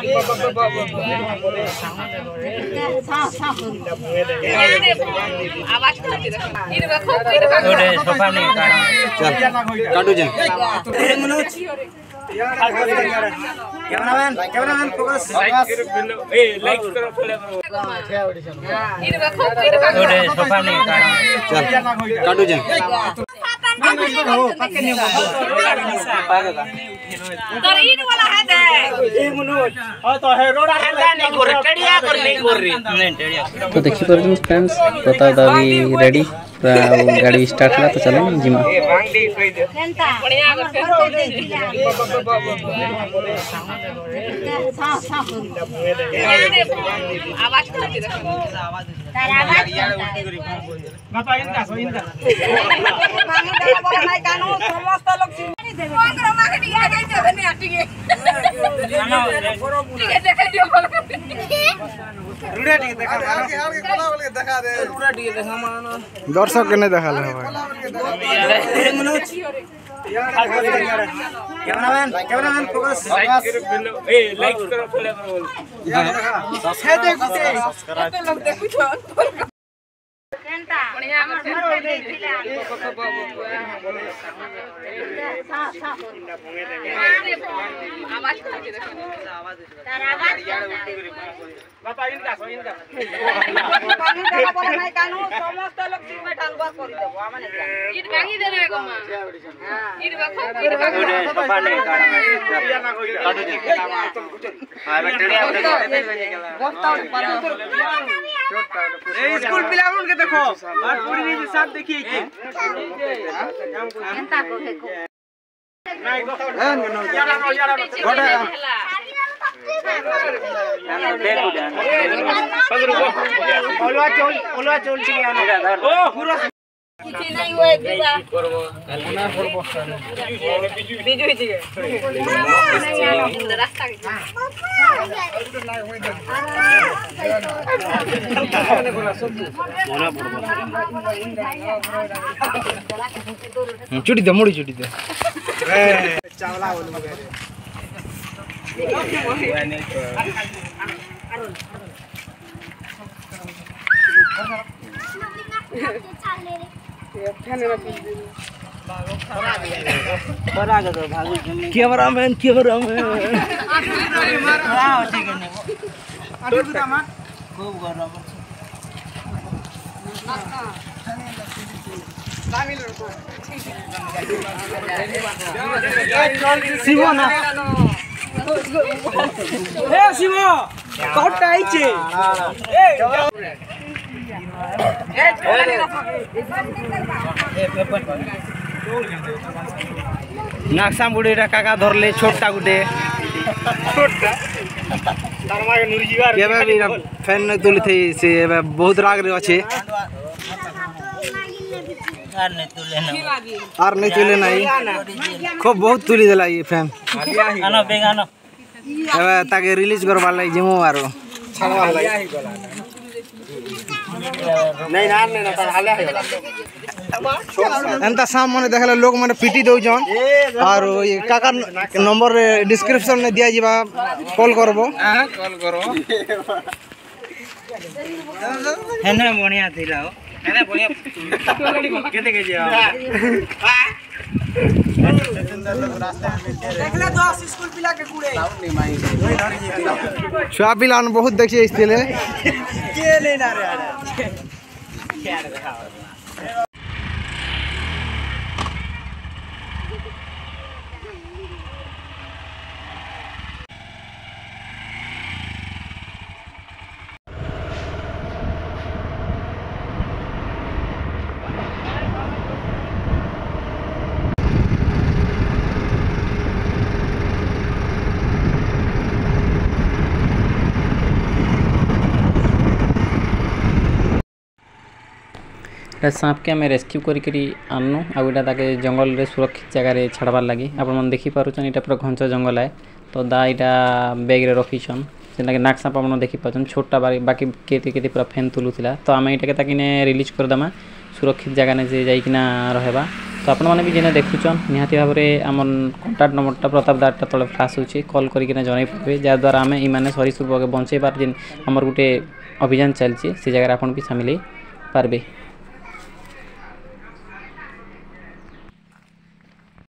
Cameraman focus like करो sofa नहीं चल काटू जा तरीन वाला है दे ए मनोज हां तो है रोड नहीं कर टेडिया कर नहीं कर रे नहीं टेडिया तो देखि परछन फ्रेंड्स बता दावी रेडी गाड़ी स्टार्ट ला तो चलो जिमा ए भांग दे कहि दे बढ़िया कर आवाज करती रख तारा आवाज बता इनका सो इनका भांग दे बोला नहीं कानो समस्त लोग सिंगानी देबे प्रोग्राम के दिया गई तो नहीं आटिगे ठीक है देख लियो रुड़ा ठीक देखा मानो कोला बोल के दिखा दे रुड़ा ठीक देखा मानो दर्शक के नहीं देखा ले मनोज कैमरामैन फोकस ए लाइक करो फॉलो करो सब्सक्राइब सब्सक्राइब लोग देखु तो बढ़िया आवाज करती रख तारा आवाज बता इनका सो इनका पानी देला बोला नहीं कानो समस्त लोग सिंह में डालबा करि देबो माने ईट भांगी दे रे गमा हां ईट भांगी पानी काटू जा हां बेटड़िया बहुत ए स्कूल पिला उन के देखो और पूरी के साथ देखिए के एंता को है को नहीं गोटा ओलवा चोल छी ओ पूरा किछि नहीं होए दिबा करबो ना करबो बिजु छी रास्ता के चुटी दे मुड़ी चुटी दे चावला बोल कैमरामैन खूब गरम शिवो ना ए शिवो कट आइছে नाक्सा बुढ़ीटा काका धरले छोटा गुटे फैन नहीं तुली थी से बहुत राग रे अच्छे आर नहीं तुले नहीं खूब बहुत तुली देला ये फैन ताके रिलीज करवा लाई जिमो आरो नहीं ना तार हाले आइला एंता साम माने देखला लोग माने पीटी दउ जन और ये काका नंबर डिस्क्रिप्शन में दिया जीवा कॉल करबो कॉल करो हेने बढ़िया थिला हो हेने बढ़िया केते के जे देखला 10 स्कूल पिला के कुड़े छुआ पिला बहुत देखिए इसले के लेना रे क्या दिखाओ सांप के आम रेस्क्यू करी आनु आउटा ताके जंगल रे सुरक्षित जगह रे छाड़बार लगी आपण देखी पारुछन इटा पूरा घंच जंगल है तो दा इटा बैग रे रखीछन जेना के नाक सांप आपण देखी पाछन छोटा बाकी केते केते पूरा फेन तुलुथिला तो आम इटा के ताकिने रिलीज कर दमा सुरक्षित जगह ने जे जाई किना रहबा तो आपण मैंने भी जेने देखुचन निहाती भाव में आम कंटाक्ट नंबरटा प्रताप दाटा तले फ्लाश होची कॉल करके जन पारे जहाँद्वारा आम इमाने सरीसृप बंचेबार जेन आमर गोटे अभियान चलती से जगह आप भी सामिल हो पारे।